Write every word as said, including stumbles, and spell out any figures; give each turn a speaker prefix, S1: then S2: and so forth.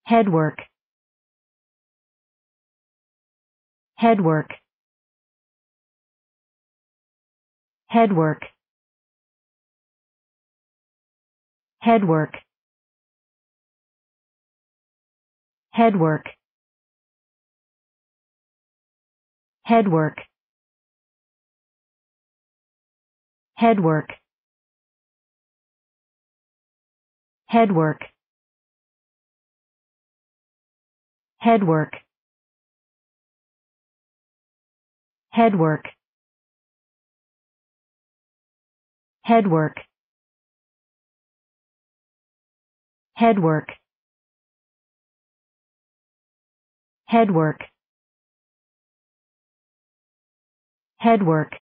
S1: Headwork. Headwork. Headwork. Headwork. Headwork. Headwork. Headwork. Headwork. Headwork. Headwork. Headwork. Headwork. Headwork. Headwork.